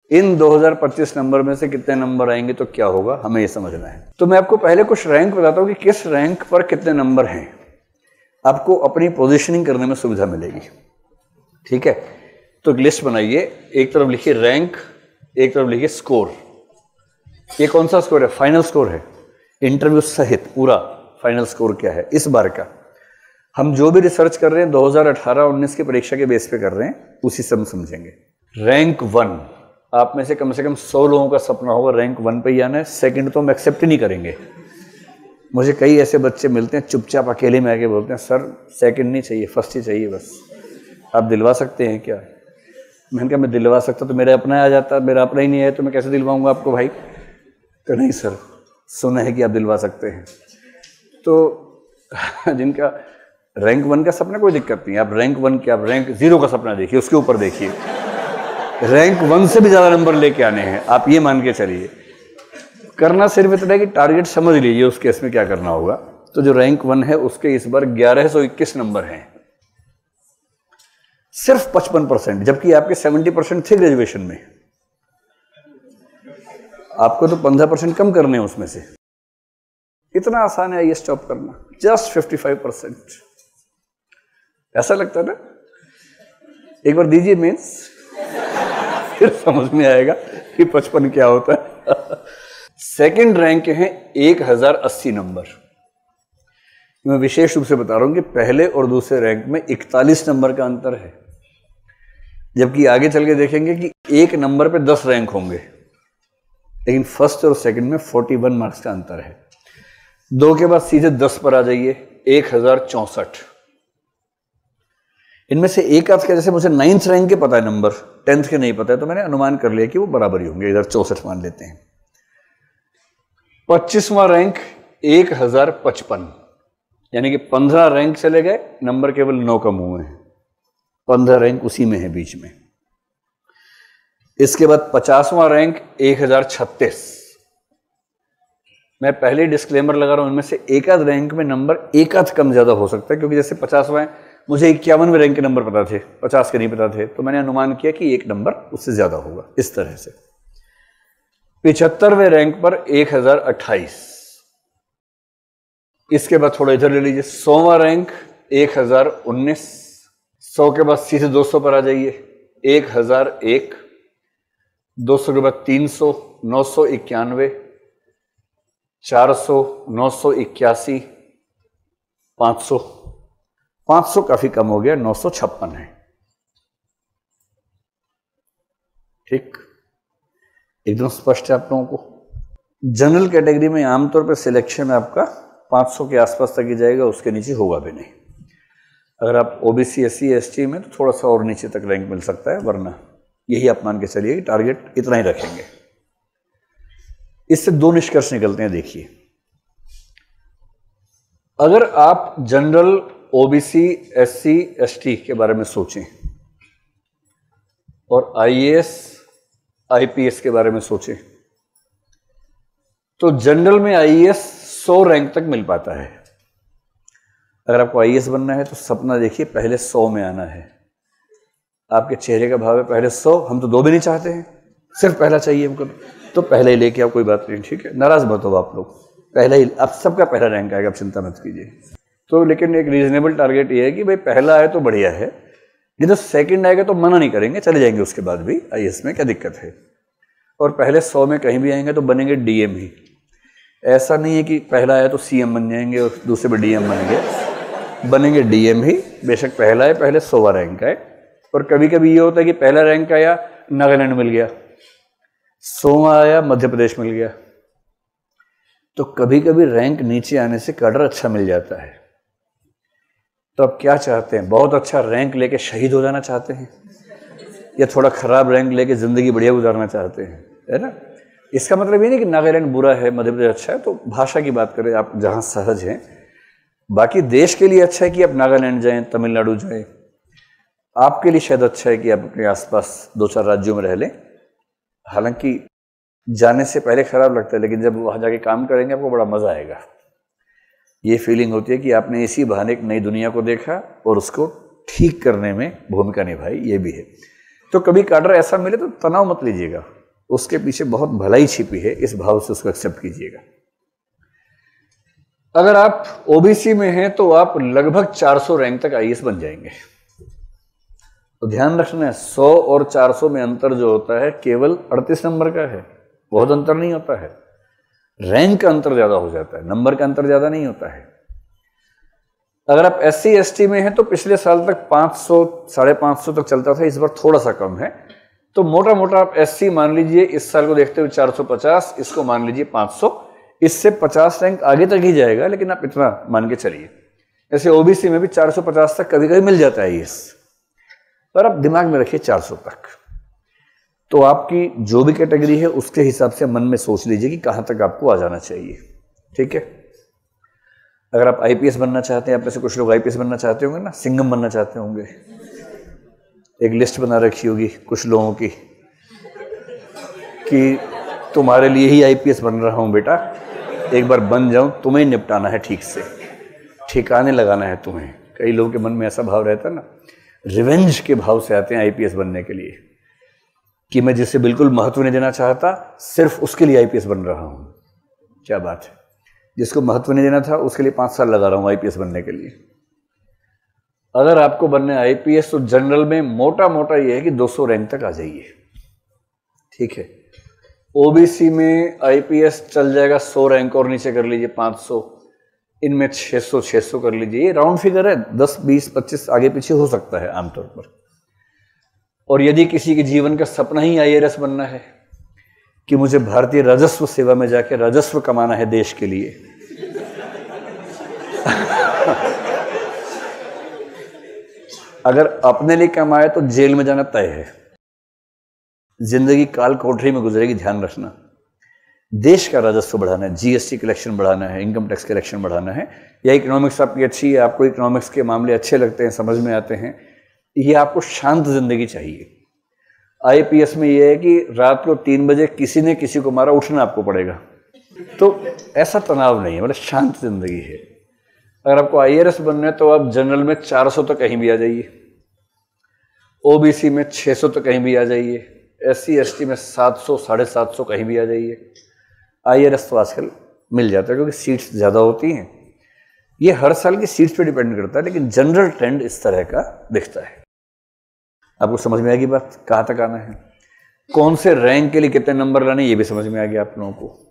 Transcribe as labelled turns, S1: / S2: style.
S1: इन 2025 number में से कितने नंबर आएंगे तो क्या होगा, हमें ये समझना है। तो मैं आपको पहले कुछ रैंक बताता हूं कि किस रैंक पर कितने नंबर हैं, आपको अपनी पोजीशनिंग करने में सुविधा मिलेगी। ठीक है, तो एक लिस्ट बनाइए, एक तरफ लिखिए रैंक, एक तरफ लिखिए स्कोर। ये कौन सा स्कोर है? फाइनल स्कोर है, इंटरव्यू सहित पूरा फाइनल स्कोर क्या है इस बार का। हम जो भी रिसर्च कर रहे हैं 2018-19 की परीक्षा के बेस पे कर रहे हैं, उसी से हम समझेंगे। रैंक 1, आप में से कम 100 लोगों का सपना होगा रैंक 1 पे ही आना है। सेकंड तो हम एक्सेप्ट ही नहीं करेंगे। मुझे कई ऐसे बच्चे मिलते हैं चुपचाप अकेले में आके बोलते हैं सर सेकंड नहीं चाहिए, फर्स्ट ही चाहिए बस, आप दिलवा सकते हैं क्या? मैंने कहा मैं दिलवा सकता तो मेरा अपना आ जाता, मेरा अपना ही नहीं है तो मैं कैसे दिलवाऊंगा आपको भाई? तो नहीं सर, सुना है कि आप दिलवा सकते हैं। तो जिनका रैंक 1 का सपना, कोई दिक्कत नहीं, आप रैंक 1 क्या, आप रैंक 0 का सपना देखिए, उसके ऊपर देखिए। रैंक 1 से भी ज़्यादा नंबर लेके आने हैं, आप ये मान के चलिए। करना सिर्फ इतना है कि टारगेट समझ लीजिए उस केस में क्या करना होगा। तो जो रैंक 1 है उसके इस बार 1121 नंबर हैं, सिर्फ 55%, जबकि आपके 70% थे ग्रेजुएशन में। आपको तो 15% कम करने हैं उसमें से। इतना आसान है ये स्टॉप करना, जस्ट 55%। ऐसा लगता है ना? एक बार दीजिए मेंस, फिर समझ में आएगा कि 55 क्या होता है। सेकंड रैंक है 1080 नंबर। मैं विशेष रूप से बता रहा हूं कि पहले और दूसरे रैंक में 41 नंबर का अंतर है, जबकि आगे चल के देखेंगे कि एक नंबर पे 10 रैंक होंगे, लेकिन फर्स्ट और सेकंड में 41 मार्क्स का अंतर है। 2 के बाद सीधे 10 पर आ जाइए, 1064। इनमें से एक आध के, जैसे मुझे 9th रैंक के पता है नंबर, 10th के नहीं पता है, तो मैंने अनुमान कर लिया कि वो बराबर ही होंगे, इधर 64 मान लेते हैं। 25वां रैंक 1055, यानी कि 15 रैंक चले गए, नंबर केवल 9 कम हुए हैं, 15 रैंक उसी में है बीच में। इसके बाद 50वां रैंक 1036। मैं पहले डिस्क्लेमर लगा रहा हूं, इनमें से एक आध रैंक में नंबर एक आध कम ज्यादा हो सकता है, क्योंकि जैसे 50वां मुझे 51वें रैंक के नंबर पता थे, 50 के नहीं पता थे, तो मैंने अनुमान किया कि एक नंबर उससे ज्यादा होगा, इस तरह से। 75वें रैंक पर 1028। इसके बाद थोड़ा इधर ले लीजिए, 100वां रैंक 1019। 100 के बाद सीधे 200 पर आ जाइए, 1001। 200 के बाद 300, 991, 400, 981, 500। 500 काफी कम हो गया, 956 है। ठीक, एकदम स्पष्ट है आप लोगों को। जनरल कैटेगरी में आमतौर पर सिलेक्शन आपका 500 के आसपास तक ही जाएगा, उसके नीचे होगा भी नहीं। अगर आप ओबीसी, एससी, एसटी में तो थोड़ा सा और नीचे तक रैंक मिल सकता है, वरना यही आप मान के चलिए कि टारगेट इतना ही रखेंगे। इससे 2 निष्कर्ष निकलते हैं। देखिए, अगर आप जनरल, ओबीसी, एससी, एसटी के बारे में सोचें और आईएएस, आईपीएस के बारे में सोचें, तो जनरल में आईएएस 100 रैंक तक मिल पाता है। अगर आपको आईएएस बनना है तो सपना देखिए पहले 100 में आना है। आपके चेहरे का भाव है पहले 100, हम तो 2 भी नहीं चाहते हैं, सिर्फ पहला चाहिए हमको, तो पहले ही लेके आप, कोई बात नहीं, ठीक है, नाराज मत हो आप लोग, पहला ही, आप सबका पहला रैंक आएगा, आप चिंता मत कीजिए। तो लेकिन एक रीजनेबल टारगेट ये है कि भाई पहला आए तो बढ़िया है, नहीं तो सेकंड आएगा तो मना नहीं करेंगे, चले जाएंगे उसके बाद भी, आईएएस में क्या दिक्कत है। और पहले 100 में कहीं भी आएंगे तो बनेंगे डीएम ही। ऐसा नहीं है कि पहला आया तो सीएम बन जाएंगे और दूसरे में डीएम बनेंगे डीएम ही। बेशक पहला है, पहले 100वां रैंक आए। और कभी कभी ये होता है कि पहला रैंक आया, नागालैंड मिल गया, 100वां आया, मध्य प्रदेश मिल गया। तो कभी कभी रैंक नीचे आने से कैडर अच्छा मिल जाता है। तो आप क्या चाहते हैं, बहुत अच्छा रैंक लेके शहीद हो जाना चाहते हैं, या थोड़ा खराब रैंक लेके जिंदगी बढ़िया गुजारना चाहते हैं, है ना? इसका मतलब ये नहीं कि नागालैंड बुरा है, मध्य प्रदेश अच्छा है। तो भाषा की बात करें, आप जहां सहज हैं। बाकी देश के लिए अच्छा है कि आप नागालैंड जाएं, तमिलनाडु जाएं। आपके लिए शायद अच्छा है कि आप अपने आसपास 2-4 राज्यों में रह लें। हालांकि जाने से पहले खराब लगता है, लेकिन जब वहां जाके काम करेंगे आपको बड़ा मजा आएगा। ये फीलिंग होती है कि आपने इसी बहाने एक नई दुनिया को देखा और उसको ठीक करने में भूमिका निभाई, ये भी है। तो कभी कैडर ऐसा मिले तो तनाव मत लीजिएगा, उसके पीछे बहुत भलाई छिपी है, इस भाव से उसको एक्सेप्ट कीजिएगा। अगर आप ओबीसी में हैं तो आप लगभग 400 रैंक तक आईएएस बन जाएंगे। तो ध्यान रखना है 100 और 400 में अंतर जो होता है केवल 38 नंबर का है, बहुत अंतर नहीं होता है। रैंक का अंतर ज्यादा हो जाता है, नंबर का अंतर ज्यादा नहीं होता है। अगर आप SC ST में हैं तो पिछले साल तक 500 550 तक चलता था, इस बार थोड़ा सा कम है। तो मोटा मोटा आप SC मान लीजिए, इस साल को देखते हुए 450, इसको मान लीजिए 500, इससे 50 रैंक आगे तक ही जाएगा, लेकिन आप इतना मान के चलिए। जैसे ओबीसी में भी 450 तक कभी कभी मिल जाता है आईएएस, पर आप दिमाग में रखिए 400 तक। तो आपकी जो भी कैटेगरी है उसके हिसाब से मन में सोच लीजिए कि कहां तक आपको आ जाना चाहिए, ठीक है। अगर आप आईपीएस बनना चाहते हैं, आप में से कुछ लोग आईपीएस बनना चाहते होंगे ना, सिंघम बनना चाहते होंगे, एक लिस्ट बना रखी होगी कुछ लोगों की कि तुम्हारे लिए ही आईपीएस बन रहा हूं बेटा, एक बार बन जाऊं, तुम्हें निपटाना है, ठीक से ठिकाने लगाना है तुम्हें। कई लोगों के मन में ऐसा भाव रहता है ना, रिवेंज के भाव से आते हैं आईपीएस बनने के लिए, कि मैं जिसे बिल्कुल महत्व नहीं देना चाहता सिर्फ उसके लिए आईपीएस बन रहा हूं। क्या बात है, जिसको महत्व नहीं देना था उसके लिए 5 साल लगा रहा हूं आईपीएस बनने के लिए। अगर आपको बनना है आईपीएस तो जनरल में मोटा मोटा यह है कि 200 रैंक तक आ जाइए, ठीक है। ओबीसी में आईपीएस चल जाएगा 100 रैंक और नीचे कर लीजिए 500, इनमें 600 कर लीजिए, ये राउंड फिगर है, 10 20 25 आगे पीछे हो सकता है आमतौर पर। और यदि किसी के जीवन का सपना ही आईएएस बनना है कि मुझे भारतीय राजस्व सेवा में जाके राजस्व कमाना है देश के लिए, अगर अपने लिए कमाए तो जेल में जाना तय है, जिंदगी काल कोठरी में गुजरेगी, ध्यान रखना। देश का राजस्व बढ़ाना है, जीएसटी कलेक्शन बढ़ाना है, इनकम टैक्स कलेक्शन बढ़ाना है, या इकोनॉमिक्स आपकी अच्छी है, आपको इकोनॉमिक्स के मामले अच्छे लगते हैं, समझ में आते हैं, ये आपको शांत जिंदगी चाहिए। आईपीएस में ये है कि रात को 3 बजे किसी ने किसी को मारा, उठना आपको पड़ेगा, तो ऐसा तनाव नहीं है, मतलब शांत जिंदगी है। अगर आपको आईएएस बनना है तो आप जनरल में 400 तक कहीं भी आ जाइए, ओबीसी में 600 तक कहीं भी आ जाइए, SC ST में 700 750 कहीं भी आ जाइए। आईएएस तो आजकल मिल जाता है क्योंकि सीट्स ज़्यादा होती हैं, ये हर साल की सीट्स पे डिपेंड करता है, लेकिन जनरल ट्रेंड इस तरह का दिखता है। आपको समझ में आएगी बात, कहाँ तक आना है, कौन से रैंक के लिए कितने नंबर लाने, ये भी समझ में आ गया आप लोगों को।